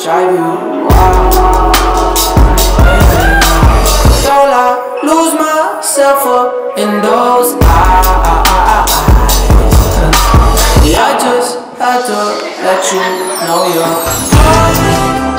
drive you wild. Don't I lose myself up in those eyes? I just had to let you know you're